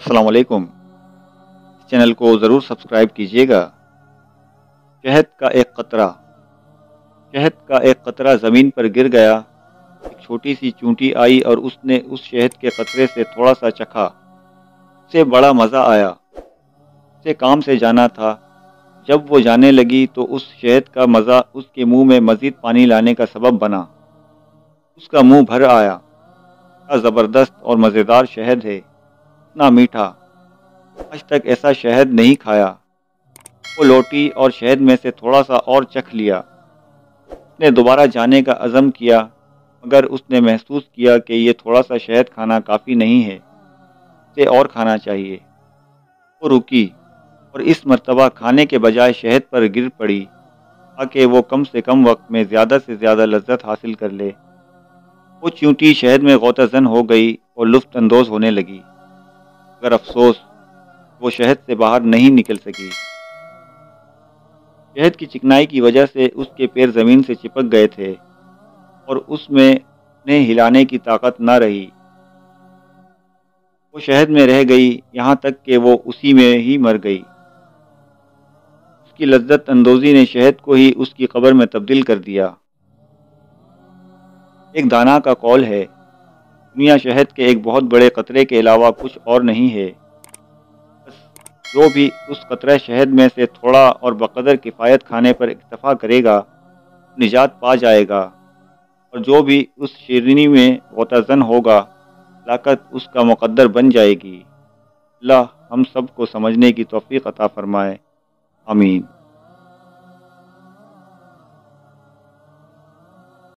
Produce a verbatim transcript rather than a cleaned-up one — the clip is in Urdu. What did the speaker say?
السلام علیکم۔ اس چینل کو ضرور سبسکرائب کیجیے گا۔ شہد کا ایک قطرہ۔ شہد کا ایک قطرہ زمین پر گر گیا۔ ایک چھوٹی سی چونٹی آئی اور اس نے اس شہد کے قطرے سے تھوڑا سا چکھا۔ اسے بڑا مزہ آیا۔ اسے کام سے جانا تھا۔ جب وہ جانے لگی تو اس شہد کا مزہ اس کے منہ میں مزید پانی لانے کا سبب بنا۔ اس کا منہ بھر آیا۔ کیا زبردست اور مزیدار شہد ہے، اتنا میٹھا، آج تک ایسا شہد نہیں کھایا۔ وہ لوٹی اور شہد میں سے تھوڑا سا اور چکھ لیا۔ اس نے دوبارہ جانے کا عزم کیا، مگر اس نے محسوس کیا کہ یہ تھوڑا سا شہد کھانا کافی نہیں ہے، اسے اور کھانا چاہیے۔ وہ رکی اور اس مرتبہ کھانے کے بجائے شہد پر گر پڑی تاکہ وہ کم سے کم وقت میں زیادہ سے زیادہ لذت حاصل کر لے۔ وہ چونٹی شہد میں غوطہ زن ہو گئی اور لطف اندوز ہونے لگی، مگر افسوس وہ شہد سے باہر نہیں نکل سکی۔ شہد کی چکنائی کی وجہ سے اس کے پیر زمین سے چپک گئے تھے اور اس میں انہیں ہلانے کی طاقت نہ رہی۔ وہ شہد میں رہ گئی یہاں تک کہ وہ اسی میں ہی مر گئی۔ اس کی لذت اندوزی نے شہد کو ہی اس کی قبر میں تبدیل کر دیا۔ ایک دانا کا قول ہے، دنیا شہد کے ایک بہت بڑے قطرے کے علاوہ کچھ اور نہیں ہے۔ بس جو بھی اس قطرہ شہد میں سے تھوڑا اور بقدر کفایت کھانے پر اکتفا کرے گا، نجات پا جائے گا، اور جو بھی اس شیرینی میں غوطہ زن ہوگا، ہلاکت اس کا مقدر بن جائے گی۔ اللہ ہم سب کو سمجھنے کی توفیق عطا فرمائے، آمین۔